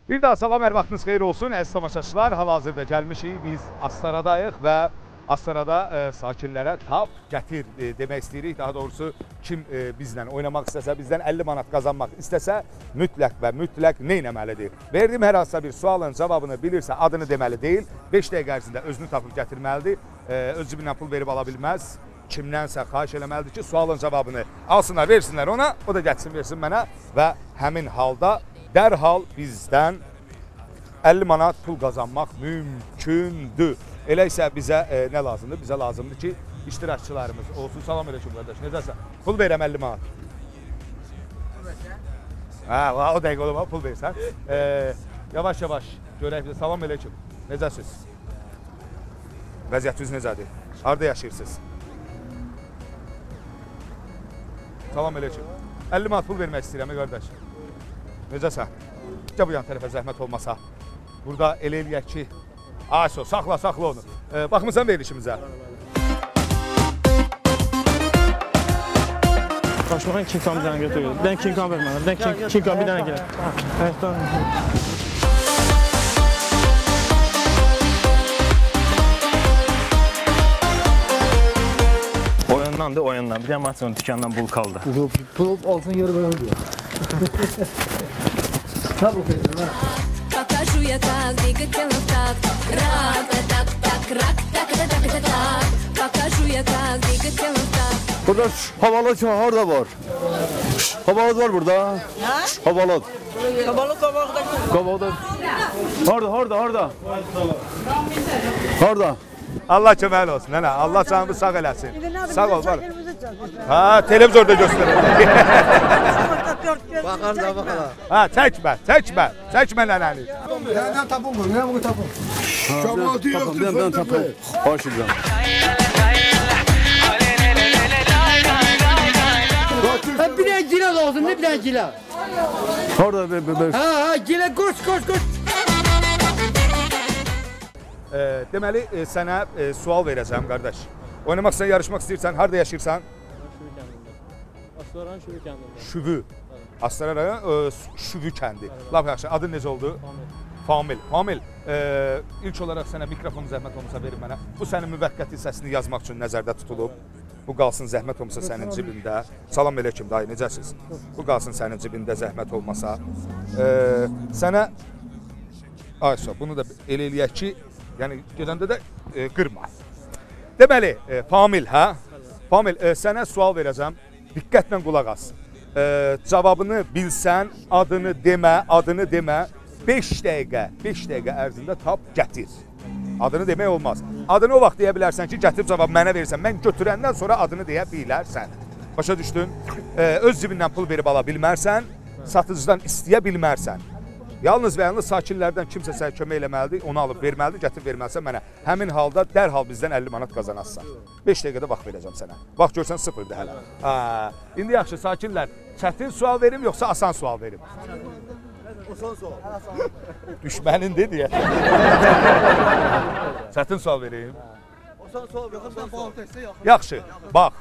Bir daha salam, hər vaxtınız xeyir olsun. Əziz tamaşaçılar, hal-hazırda gəlmişik. Biz Astaradayıq və Astarada sakinlərə tab gətir demək istəyirik. Daha doğrusu kim bizlə oynamaq istəsə, bizdən 50 manat qazanmaq istəsə, mütləq və mütləq nə etməlidir? Verdim hər hansısa bir sualın cavabını bilirsə, adını deməli deyil. 5 dəqiqə ərzində özünü tapıb gətirməlidir. Öz cibindən pul verib ala bilməz. Kimdənsə xahiş eləməlidir ki, sualın cavabını alsınlar, versinlər ona. O da gəlsin, versin mənə və həmin halda dərhal bizdən 50 manat pul qazanmaq mümkündür. Elə isə bizə nə lazımdır? Bizə lazımdır ki, iştirakçılarımız olsun. Salam aleyküm qardaş, necəsən? Pul verəm 50 manat. O dəqiqə olma, pul versən. Yavaş-yavaş görək bizə. Salam aleyküm, necəsiniz? Vəziyyətiniz necədir? Harada yaşayırsınız? Salam aleyküm. 50 manat pul vermək istəyirəm, qardaş. Necəsən? Gəl bu yan tərəfə zəhmət olmasa. Burada elə eləyək ki, Ayso, saxla onu. Baxmısan verilişimizə? Başmaqan King Kong bir dənə götürüyor. Ben King Kong verməliyim. Ben King Kong bir dənə gəlir. Oyundandır, oyundan. Bir dənə maksimum dükandan bul kaldı. Pul olsun yarı böyle diyor. Tabii ki. Покажу я, как двигать тело в такт. Рак, так, так, рак, так, так, так, так, так. Покажу я, как двигать тело в такт. Burada havalı çahar da var. Havalı var burada. Ha? Havalı. Kabalı kabakta. Havalı. Harda. Harda. Allah köməli olsun, nənə. Allah canımı sağ eləsin. Sağ ol, var. Ha, televizorda göstərir. Bakalım da bakalım. Ha, çəkmə nənəni. Nereden tapın bu? Nereden bu tapın? Şabatı yoktu. Ben tapın. Hoş geldin. Bir tane gila lazım, ne bir tane gila? Orada be. Ha, gila koş. Deməli, sənə sual verəcəm, qardaş. Oynamaq istəyirsən, yarışmaq istəyirsən, harada yaşayırsan? Astaran Şüvü kəndində. Şüvü. Astara rayon Şüvü kəndi. Lap yaxşı. Adın necə oldu? Famil. Famil, ilk olaraq sənə mikrofonu zəhmət olmasa verin mənə. Bu sənin müvəqqəti səsini yazmaq üçün nəzərdə tutulub. Bu qalsın zəhmət olmasa sənin cibində. Salam aleyküm dayı, necəsiniz? Bu qalsın sənin cibində zəhmət olmasa. Sənə Ayso, bunu da elə eləyək ki, yəni gedəndə də qırma. Deməli, Famil, hə? Famil, sənə sual verəcəm. Diqqətlə qulaq as. Cavabını bilsən, adını demə. 5 dəqiqə ərzində tap gətir. Adını demək olmaz. Adını o vaxt deyə bilərsən ki, gətirib cavab mənə verirsən. Mən götürəndən sonra adını deyə bilərsən. Başa düşdün? Öz cibindən pul verib ala bilmərsən, satıcıdan istəyə bilmərsən. Yalnız və yalnız sakinlərdən kimsə sənə kömək eləməlidir, onu alıb verməlidir, gətirib verməlisən mənə. Həmin halda dərhal bizdən 50 manat qazanasın. 5 dəqiqədə vaxt verəcəm sənə. Vaxt görsən sıfırdır hələ. İndi yaxşı, sakinlər, çətin sual verim, yoxsa asan sual verim? Asan sual. Düşmənindir deyə. Çətin sual vereyim. Asan sual. Yaxşı, bax.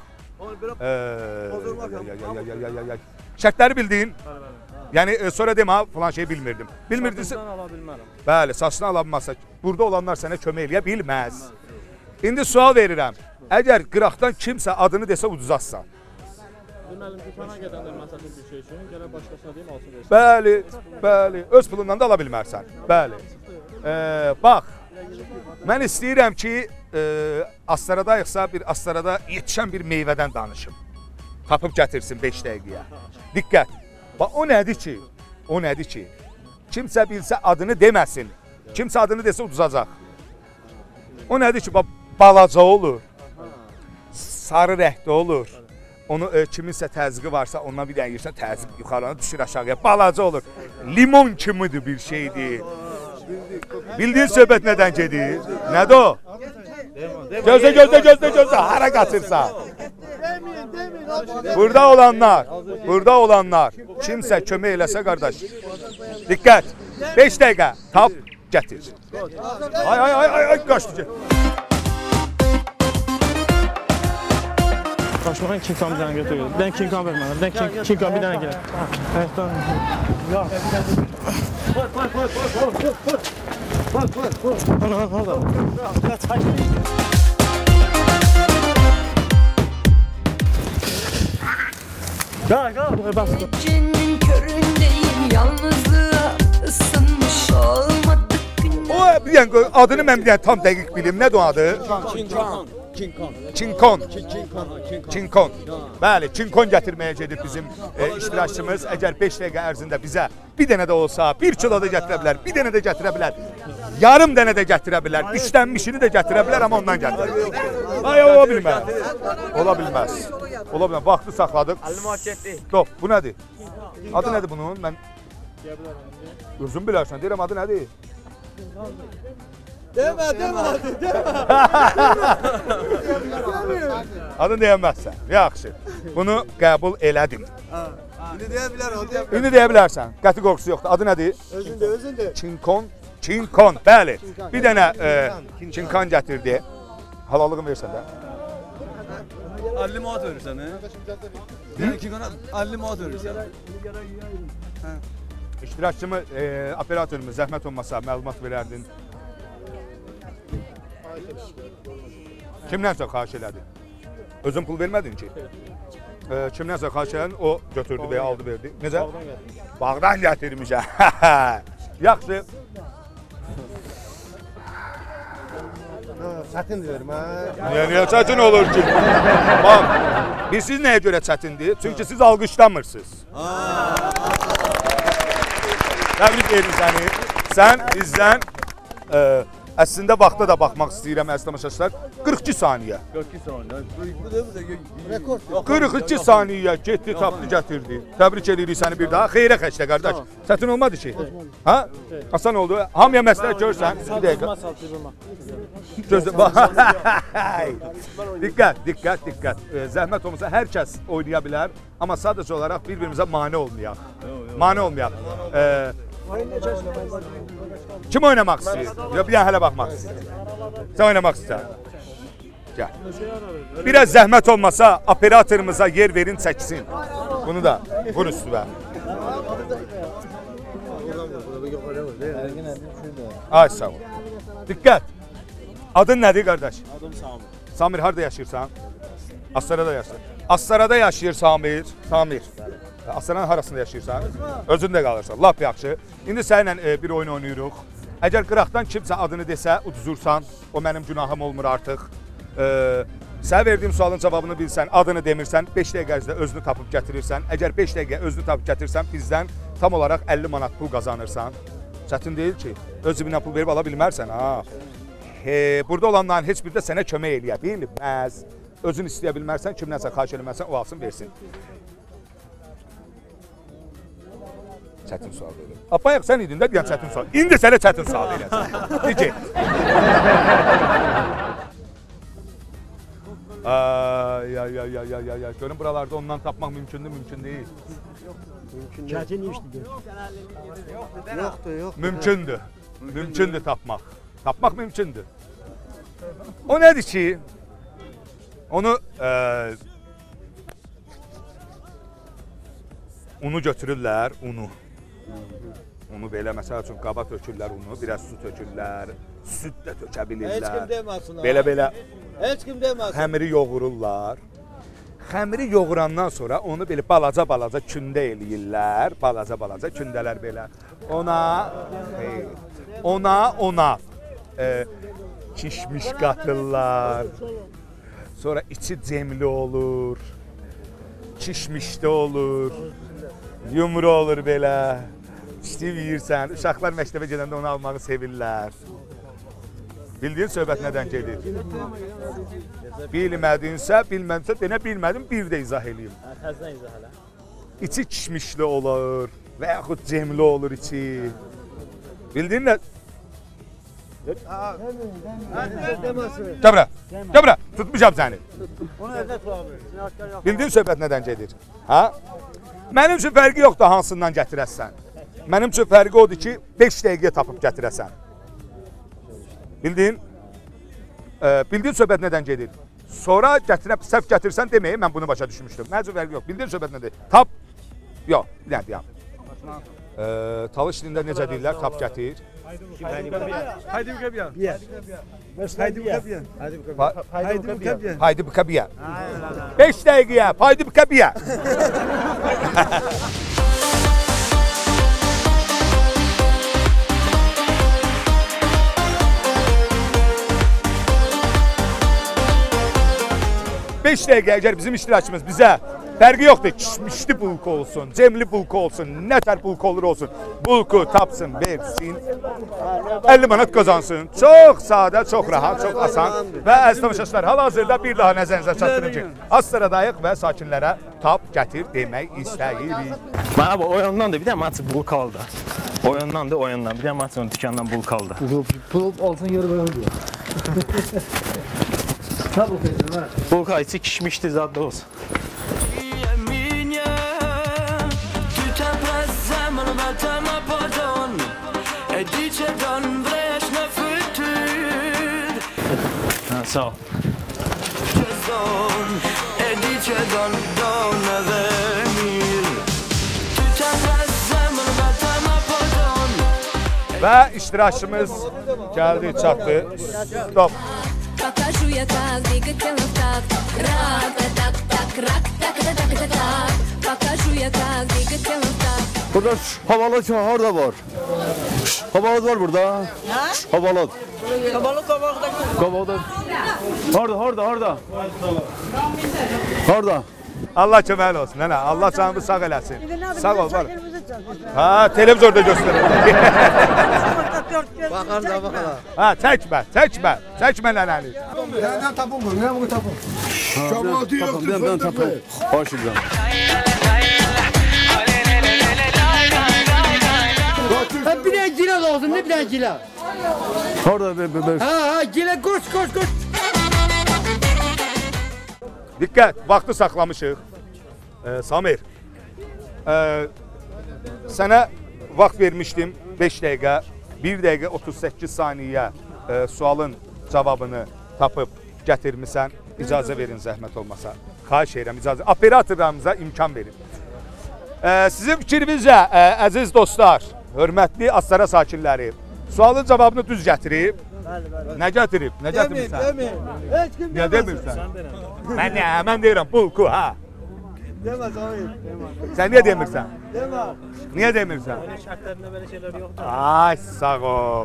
Pozulmaq. Şərtləri bildin? Yəni sonra demə, falan şey bilmirdim. Bilmirdinsə? Saçından ala bilmərəm. Bəli, saçını ala bilməzsə, burada olanlar sənə kömək eləyə bilməz. İndi sual verirəm. Əgər qıraqdan kimsə adını desə uduzassan. Deməlim, dükana gedəndə məsələn bir şey üçün, gələ başqasına deyim, alsın versin. Bəli. Öz pulundan da ala bilmərsən. Bəli. Bax, mən istəyirəm ki, Astaradayıqsa, bir Astarada yetişən bir meyvədən danışım. Tapıb gətirsin 5 dəqiqəyə. Diqqət. Bax, o nədir ki? Kimsə bilsə adını deməsin. Kimsə adını desə uduzacaq. O nədir ki, balaca olur. Sarı rəngdə olur. Onu kiminsə təzyiqi varsa, ondan bir dənə yersən, təzyiq yuxarıdan düşür aşağıya. Balaca olur. Limon kimidir bir şeydir. Bildiyin söhbət nədən gedir? Nədir o? Gözlə, hara qaçırsa. Burada olanlar kimsə kömək eləsə qardaş. Diqqət. 5 dəqiqə tap gətir. Ay qaçdı. Başmaqan King Kong bir dənə götürüyor. Ben King Kong verməliyim. Ben King Kong bir dənə gəlir. Gecenin köründeyim yalnızlığa ısınmış olmadık günler. O bir dənə adını mən bir dənə tam dəqiq bilim. Nədir o adı? Çinkon. Çinkon. Bəli, çinkon gətirməyə gedir bizim iştirakçımız. Əgər 5 dəqiqə ərzində bizə bir dənə də olsa, 1 kilo da gətirə bilər, bir dənə də gətirə bilər, yarım dənə də gətirə bilər, işlənmişini də gətirə bilər, amma ondan gətirir. Ay, ola bilməz. Ola bilməz. Ola bilməz. Vaxtı saxladıq. Stop, bu nədir? Adı nədir bunun? Mən özüm bilərsən, deyirəm adı nədir? Demə adı. Adını deyəməzsən. Yaxşı. Bunu qəbul elədim. İndi deyə bilər, o deyə bilər. İndi deyə bilərsən. Qəti qorxusu yoxdur. Adı nədir? Özündə. Çinkon. Çinkon. Bəli. Bir dənə çinkan gətirdi. Halallığını versən də. 50 manat verirsən, hə? Kinkana 50 manat verirsən. İştirakçımı, operatorumuz zəhmət olmasa məlumat verərdin. Kimdənsə xahiş elədin? Özün pul vermədin ki? Kimdənsə xahiş elədin, o götürdü və aldı verdi. Necə? Bağdan gətirmişəm. Yaxşı. Çətin verim ha. Niyə çətin olur ki? Bax, siz nəyə görə çətindir? Çünki siz alqışlamırsınız. Təbrik edirəm səni. Sən bizdən əslində vaxta da baxmaq istəyirəm əziz tamaşaçılar. 42 saniyə. 42 saniyə. Rekord. 42 saniyə getdi, tapdı, gətirdi. Təbrik edirik səni bir daha. Xeyrə xəşlə qardaş. Çətin olmadı ki? Ha? Asan oldu. Hamıya məsləhət görsən. Bir dəqiqə. Diqqət. Zəhmət olmasa hər kəs oynaya bilər. Amma sadəcə olaraq bir-birimizə mane olmayaq. Mane olmayaq. Kim oynamaq istəyir? Ya bir dənə hələ baxmaq istəyir. Sən oynamaq istəyir. Gəl. Biraz zəhmət olmasa operatorumuza yer verin, çəksin. Bunu da vur üstüvə. Ay sağ ol. Diqqət. Adın nədir qardaş? Adım Samir. Samir harada yaşayırsan? Astarada yaşayır. Astarada yaşayır Samir. Samir. Astaranın harasında yaşayırsan? Özündə qalırsan. Lap yaxşı. İndi səninlə bir oyun oynayırıq. Əgər qıraqdan kimsə adını desə, uduzursan, o mənim günahım olmur artıq. Sənə verdiyim sualın cavabını bilsən, adını demirsən, 5 dəqiqə ərzində özünü tapıb gətirirsən. Əgər 5 dəqiqə özünü tapıb gətirirsən, bizdən tam olaraq 50 manat pul qazanırsan. Çətin deyil ki, öz cibindən pul verib ala bilmərsən. Burada olanların heç biri də sənə kömək eləyə bilməz. Özün istəyə bilmərsən, kimdənsə xahiş eləmərsən, o alsın, versin. Çətin sual verir. Bayaq sən idin də deyən çətin sual. İndi sənə çətin sual verəcəm. Dicə. Ay. Görün buralarda ondan tapmaq mümkündür, mümkün deyil. Yoxdur. Mümkündür tapmaq. Tapmaq mümkündür. O nədir ki? Onu unu götürürlər, unu. Unu belə məsəl üçün qaba tökürlər unu, biraz su tökürlər, süd də tökə bilirlər. Heç kim deməsin. Belə. Heç kim deməsin. Xəmiri yoğururlar. Xəmiri yoğurandan sonra onu belə balaca kündə eləyirlər. Balaca kündələr belə. Ona kişmiş qatırlar. Sonra içi cemli olur. Kişmişdə olur. Yumru olur belə. İstəyib yeyirsən. Uşaqlar məktəbə gedəndə onu almağı sevirlər. Bildiyin söhbət nədən gedir? Bilmədinsə, bilmədinsə, denə bilmədim, bir də izah eləyim. Təzdən izah elə. İçi kişmişli olur və yaxud cemli olur içi. Bildin nə? Gəbra, tutmuşam səni. Bildiyin söhbət nədən gedir? Mənim üçün fərqi yoxdur hansından gətirəsən. Mənim üçün fərqi odur ki, 5 dəqiqə tapıb gətirəsən. Bildin? Bildiyin söhbət nədən gedir? Sonra gətirəb səhv gətirsən deməyin, mən bunu başa düşmüşdüm. Mənim üçün fərqi yox. Bildiyin söhbət nədir? Tap. Yox, bir dənə deyəm. Talış dilində necə deyirlər? Tap gətir. Haydi bukabiya. Haydi bukabiya. Haydi bukabiya. Haydi bukabiya. 5 dəqiqəyə. Haydi bukabiya. Beş dəqiqə əgər bizim iştirakçımız bizə fərqi yoxdur. Kişmişli bulku olsun, cemli bulku olsun, nə tər bulku olur olsun. Bulku tapsın, versin. 50 manat qazansın. Çox sadə, çox rahat, çox asan. Və əziz tamaşaçılar, hal-hazırda bir daha nəzərinizə çatdırım ki, az sıradayıq və sakinlərə tap gətir demək istəyirik. Bana bu oyundan da bir de maçı bulk aldı. Oyundan da oyundan. Bir de maçın dükkandan bulk aldı. Pul olsun yeri böyle diyor. Tabii ki. Bulk ayısı kişmişti zaten olsun. Ha, sağ ol. Və iştirakçımız gəldi, çatdı. Stop. Покажу я, как двигать тело в такт. Рак-та-так-так, рак-так-та-так-та-так. Покажу я, как двигать тело в такт. Burada havalı çahar da var. Havalı var burada. Havalı. Kabağda. Harda. Harda. Allah köməli olsun, nənə. Allah canımı sağ eləsin. Sağ ol, var. Ha, televizorda göstərir. Bakar da bakar. Ha, çəkmə nənəni. Nereden tapın bu? Nereden bu tapın? Şamatı yoktu fındıklı. Hoş geldin. Bir tane gila lazım, ne bir tane gila? Harda be. Ha, gila koş. Diqqət, vaxtı saxlamışıq. Samir, sənə vaxt vermişdim 5 dəqiqə, 1 dəqiqə 38 saniyə sualın cavabını tapıb gətirmisən. İcazə verin zəhmət olmasa. Xahiş edirəm, icazə. Operatorlarımıza imkan verin. Sizin fikrinizcə, əziz dostlar, hörmətli Astara sakinləri, sualın cavabını düz gətirib. Nə gətirib? Nə gətirmirsən? Nə demirsən? Mən deyirəm, bulku, ha? Demez abi. Sən niyə demirsən? Deme. Niyə demirsən? Şərtlərində belə şeylər yoxdur. Ay, sağ ol.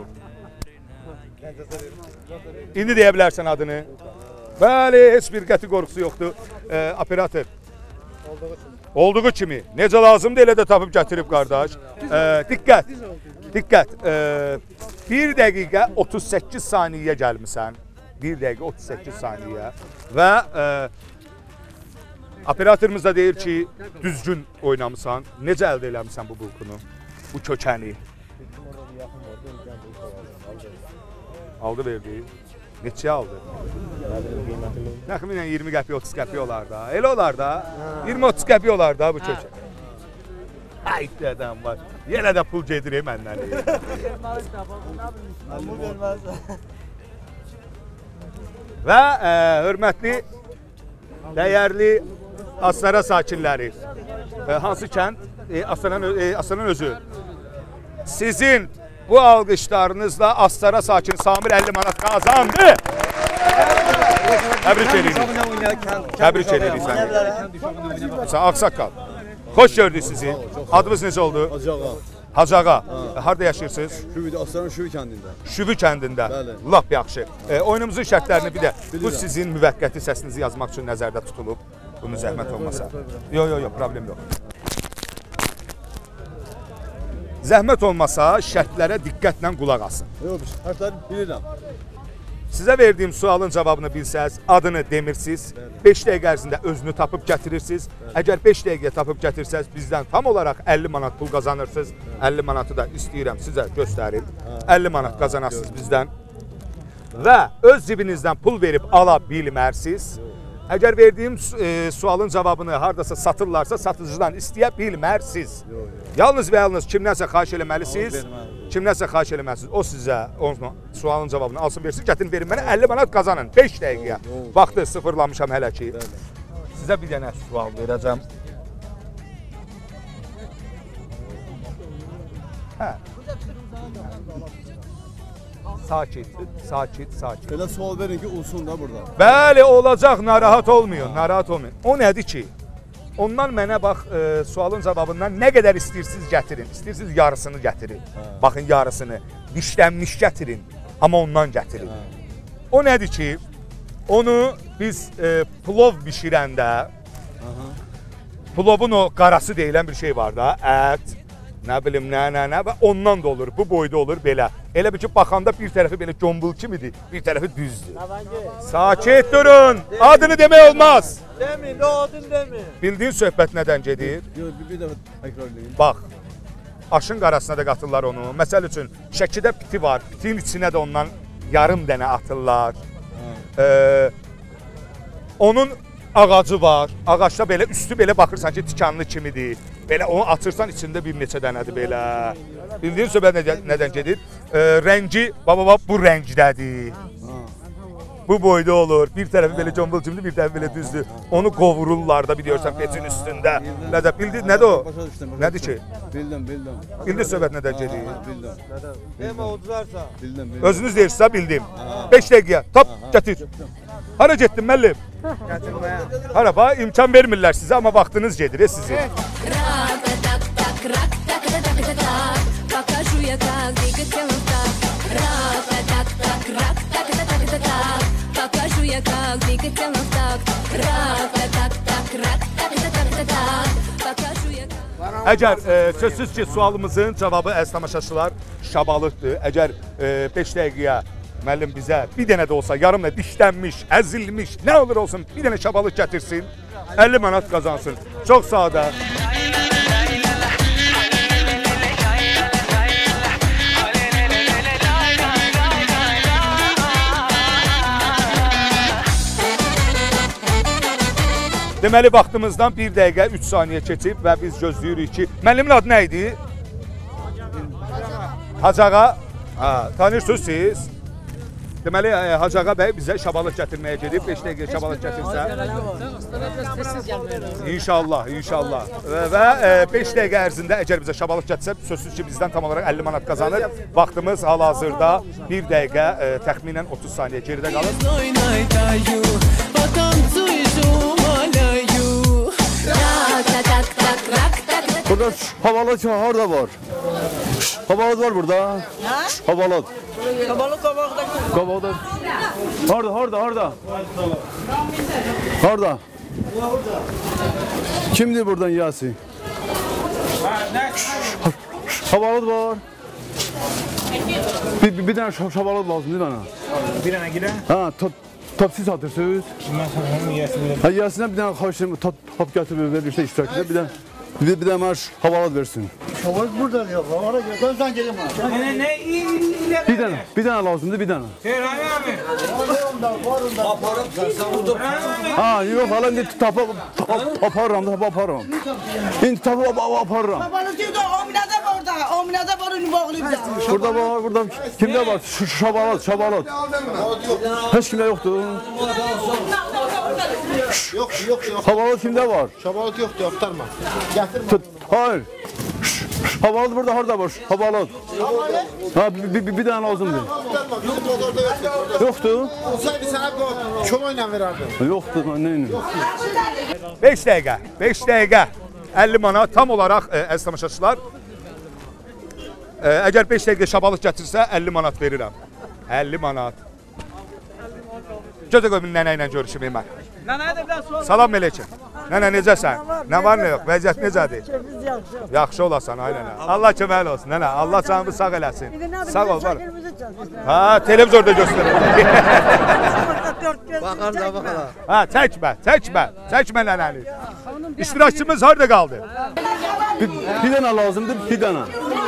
İndi deyə bilərsən adını. Bəli, heç bir qəti qorxusu yoxdur. Operator. Olduğu kimi. Necə lazımdır elə də tapıb gətirib qardaş. Diqqət. 1 dəqiqə 38 saniyə gəlmisən. 1 dəqiqə 38 saniyə. Və operatorımız da deyir ki, düzgün oynamısan. Necə əldə eləmisən bu bulkunu? Bu kökəni. Aldı verdi. Neçə aldı? Təxminən 20 qəpi, 30 qəpi olar da. Elə olar da. 20-30 qəpi olar da bu kökən. Ay dədəm var. Yenə də pul gedir məndən. Və hörmətli, dəyərli Astara sakinləri, hansı kənd? Astaranın özü. Sizin bu alqışlarınızla Astara sakin Samir 50 manat qazandı. Təbrik edirik. Təbrik edirik səni. Sən Ağsaqqal. Xoş gördük sizi. Adınız necə oldu? Hacı Ağa. Harada yaşayırsınız? Astaranın Şüvü kəndində. Şüvü kəndində. Lap yaxşı. Oyunumuzun şərtlərini bir də bu sizin müvəqqəti səsinizi yazmaq üçün nəzərdə tutulub. Bunu zəhmət olmasa. Yox, problem yox. Zəhmət olmasa şərtlərə diqqətlə qulaq asın. Yox, şərtləri bilirəm. Sizə verdiyim sualın cavabını bilsəz, adını demirsiniz, 5 dəqiqə ərzində özünü tapıb gətirirsiniz. Əgər 5 dəqiqə tapıb gətirsəz, bizdən tam olaraq 50 manat pul qazanırsınız. 50 manatı da istəyirəm sizə göstərim. 50 manat qazanasınız bizdən. Və öz cibinizdən pul verib ala bilmərsiniz. Əgər verdiyim sualın cavabını haradasa satırlarsa, satıcıdan istəyə bilmərsiniz. Yalnız və yalnız kimdənsə xahiş eləməlisiniz. Kimdənsə xahiş eləməlisiniz. O sizə sualın cavabını alsın versin, gətirin verin mənə 50 manat qazanın 5 dəqiqəyə. Vaxtı sıfırlamışam hələ ki. Sizə bir dənə sual verəcəm. Hə. Sakit, sakit, sakit. Elə sual verin ki, olsun da burada. Bəli, olacaq, narahat olmayın, narahat olmayın. O nədir ki? Ondan mənə bax, sualın cavabından nə qədər istəyirsiniz gətirin. İstəyirsiniz yarısını gətirin. Baxın, yarısını. Dişlənmiş gətirin, amma ondan gətirin. O nədir ki? Onu biz plov bişirəndə, plovun o qarası deyilən bir şey var da, ət, nə bilim, nə və ondan da olur, bu boyda olur belə. Elə bir ki, baxanda bir tərəfi belə gömbul kimidir, bir tərəfi düzdür. Sakit durun, adını demək olmaz. Demin, o adın demin. Bildiyin söhbət nədən gedir? Yox, bir dəfə təkrarlayın. Bax, aşın qarasına da qatırlar onu. Məsəl üçün, şəkidə piti var, pitin içinə də ondan yarım dənə atırlar. Onun ağacı var, ağacda belə, üstü belə baxırsan ki, tikanlı kimidir. Belə onu atırsan, içində bir neçə dənədir belə. Bildiyin söhbət nədən gedir? Rəngi, baba, bu rəngdədir. Bu boyda olur. Bir tərəfi belə combul kimdir, bir tərəfi belə düzdür. Onu qovururlar da biliyorsan peçin üstündə. Bildin, nədir o? Nədir ki? Bildim. Bildin söhbət nədən gedir? Bildim. Demə uduzarsa. Bildim. Özünüz deyirsinizsə bildim. 5 dəqiqə, tap, gətir. Hara getdin müəllim? Gətirməyə. Hara, bax, imkan vermirlər sizə, amma vaxtınız gedir, sizin. Покажу я, как двигать телом так. Рак-та-так-так, рак-так-та-так-та-так. Покажу я, как двигать телом так. Рак-та-так-так, рак-так-та-так-та-так. Покажу я, как... Əgər sözsüz ki, sualımızın cavabı əziz tamaşaçılar şabalıqdır. Əgər 5 dəqiqəyə müəllim bizə bir dənə də olsa, yarım da dişlənmiş, əzilmiş, nə olur olsun bir dənə şabalıq gətirsin, 50 manat qazansın. Çox sadə. Deməli, vaxtımızdan 1 dəqiqə 3 saniyə keçib və biz gözləyirik ki, müəllimin adı nə idi? Hacağa. Tanırsınız siz? Deməli, Hacağa bəy bizə şabalıq gətirməyə gedib, 5 dəqiqə şabalıq gətirsə. İnşallah, inşallah. Və 5 dəqiqə ərzində əgər bizə şabalıq gətirsə, sözsüz ki, bizdən tam olaraq 50 manat qazanır. Vaxtımız hal-hazırda 1 dəqiqə təxminən 30 saniyə geridə qalır. Burada havalı çahar da var. Havalı var burada. Havalı. Kabalı kabakta. Kabakta. Harda. Harda. Kimdir buradan Yasi? Havalı var. Bir tane havalı lazım değil mi bana? Bir dənə girə. Ha, topsi satırsınız. Mən sənə yiyəsini Ha, Yasin'e bir tane karşılığında top getirip verirse iştirakçıda bir de marş havalı versin. Şavaz burada yok. Oraya gel. Sen gelin bana. Bir tane lazımdı bir tane. Ha yok hala ne taparım. İndi taparım. Babalı diyor da Omina'da burada. Omina'da var onu bağlayacağım. Burada kimde var? Şabalat. Hiç kimde yoktu. Yok. Havalı kimde var? Şabalat yoktu. Aktarma. Getir. Hayır. Havalı burada harda var? Havalı. Ha bir tane lazımdı. Aktarma. Bizim motorda yoktu. Yoktu. Olsaydı sana çomayla verirdim. Yoktu. Neyin? 5 dəqiqə, 5 dəqiqə 50 manat tam olaraq əziz tamaşaçılar. Əgər 5 dəqiqə şabalıq gətirsə 50 manat verirəm. 50 manat. Gözə qoyun nənə ilə görüşüm mən. Nənəyə də biraz sor. Salam Meləkə. Nənə necəsən? Nə var nə yox? Vəziyyət necədir? Yaxşı olasan ay nənə. Allah kömək olsun nənə. Allah canını sağ eləsin. Sağ ol var. Ha, televizorda göstərir. Bakar. Ha, çəkmə nənəni. İştirakçımız harda qaldı? Bir tane lazımdı, bir tane.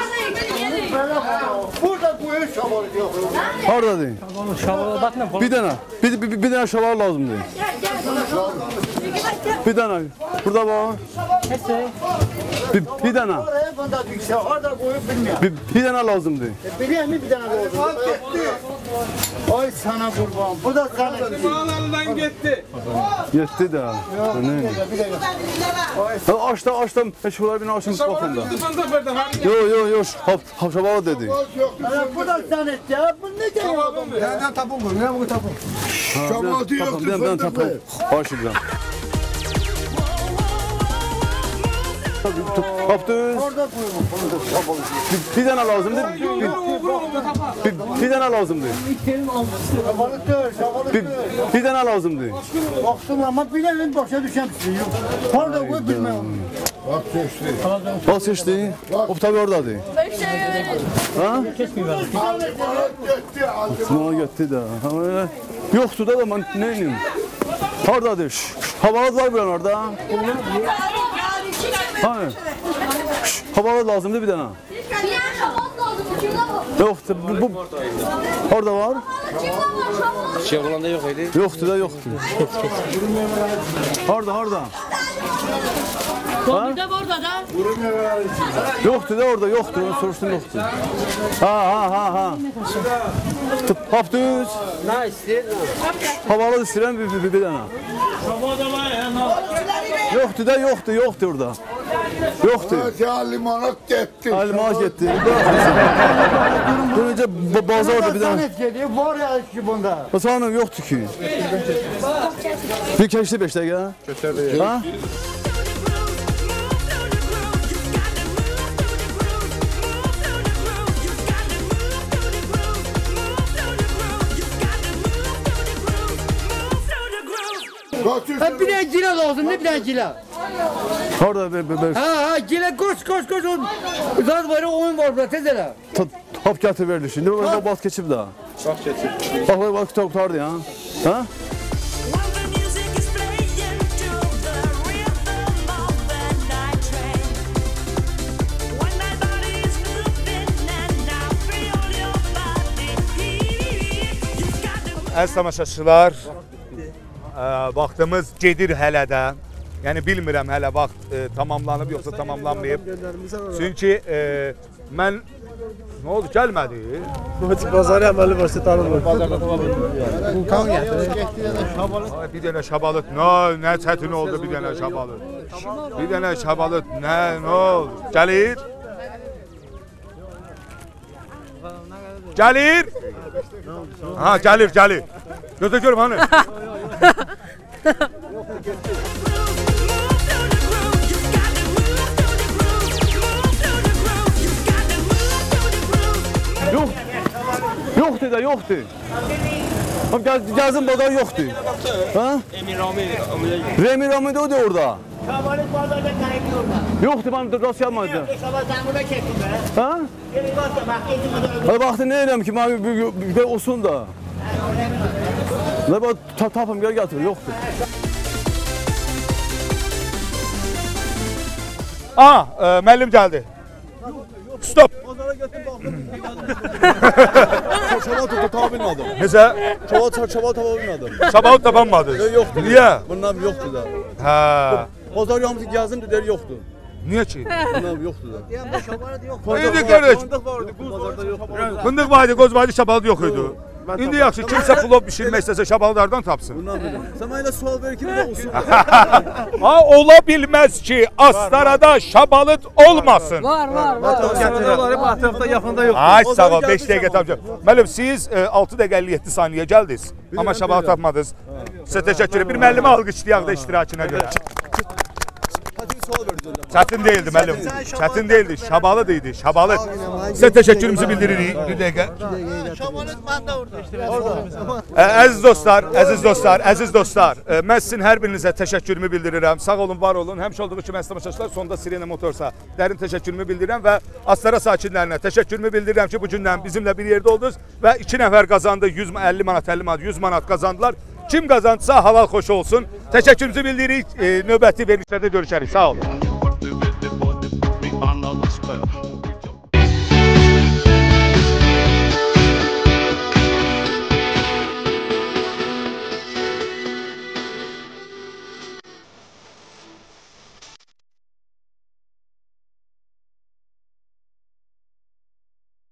Burada bu ev şabalat yok. Harada değil. Bir tane şaval lazımdı. Bir tane. Burada var. Bir tane. Oraya bunda yüksek. Orada koyup bilmiyorum. Bir tane lazımdı. Biliyor musun bir tane oldu? Ay sana kurban. Bu da sana. Malından gitti. Yetti de. Açtım. Şunlar beni açın bakın da. Yo. Şabalı dedi. Bu da sana ya. Bu ne diyor? Nereden tapın bu? Ne bu tapın? Şabatı yoktu Ben fındıklı. tapım. Aşırıdan. Kaptız. Orada koyma. Bir tane lazımdı. Bir tane lazımdı. Bir tane lazımdı. Baktım ama bilemedim başa düşemsin. Orada koy bilmem. Bak seçti. Bak seçti. O tabii oradadır. Ha? Bana gitti de. Yoktu da ben neyim? Oradadır. Havalı var bir orada. Hani? Havalı lazımdı bir tane. Yoktu. Bu orada var. Şevvalanda yok idi. Yoktu. Orada. Ha? Yoktu da orada yoktu. Soruştum yoktu. Ha. Kaptız. Ne istiyor? Havalı isteyen bir tane. Yoktu orada. Yoktu. Ya limonat gitti. Alimat gitti. Bu önce bazarda bir tane. Geliyor. Var ya ki bunda. Hasanım yoktu ki. Bir keçti 5 dakika. Ha? Bir tane gila lazım. Ne bir tane gila? Orada bir Ha gila koş. Zaten böyle oyun var burada tez hele. top getir verdi şimdi. Orada bas geçip daha. Bak kitap kurtardı ya. Ha? Əziz tamaşaçılar, vaxtımız gedir hələ də. Yəni bilmirəm hələ vaxt tamamlanıb yoxsa tamamlanmayıb. Çünki mən nə oldu gəlmədi? Bazarı əməli varsa tanımır. Bazarda tapa bilmir. Vulkan getir. Ay, bir dənə şabalıt, nə çətin oldu bir dənə şabalıt. Bir dənə şabalıt, nə oldu? Gəlir. Gəlir. Ha, gəlir. Gözlə görüm hani. Yoktu. Yazın bazar yoktu. Ha? Emir Rami'de o da orada. Şabalık bazarda kayıp orada. Yoktu ben rast yapmadı. Sabah sen burada çektin be. Ha? Gelin bak bak getir. Baktı ne edeyim ki ben olsun da. Ne bak tapım gel getir yoktu. Aha, müəllim gəldi. Stop. Pazara gittim baktım. Çabalı tapa bilmedim. Necə? Çabalı tapa bilmedim. Şabalıt tapanmadınız. Yoktu. Niyə? Bundan yoktu da. Hə. Pazar yağmur yazdım dediler yoktu. Niyə ki? Bundan yoktu da. İndi qardaş, Fındık vardı, pazarda yoktu. fındıq vardı, qoz vardı, şabalıt yox idi. İndi yaxşı, kimsə plov bişirmək istəsə şabalıtlardan tapsın. Bundan bildim. Sen bana sual ver kimi de olsun. Ha, ola bilməz ki, Astarada şabalıt olmasın. Getirdiler. Bu etrafta yakında yok. Ay sağ ol, 5 dəqiqə tapacağım. Müəllim, siz 6 dəqiqə 57 saniyə gəldiniz, amma şabalıt tapmadınız. Sizə təşəkkür edirəm. Bir müəllimi alqışlayaq da iştirakına görə. Hadi bir sual verdi. Çətin değildi müəllim. Çətin değildi. Şabalıt idi. Şabalıt. Sizə təşəkkürümüzü bildiririk. Bir dəqiqə. Şabalık bende orada. Əziz dostlar, mən sizin hər birinizə təşəkkürümü bildirirəm. Sağ olun, var olun. Həmişə olduğu kimi əslamaşaçlar, sonda Sirena Motorsa dərin təşəkkürümü bildirirəm və Astara sakinlərinə təşəkkürümü bildirirəm ki, bu gündən bizimlə bir yerdə oldunuz və 2 nəfər qazandı. 150 manat, 50 manat, 100 manat qazandılar. Kim qazandısa halal xoş olsun. Təşəkkürümüzü bildiririk. Növbəti verilişlərdə görüşərik. Sağ olun.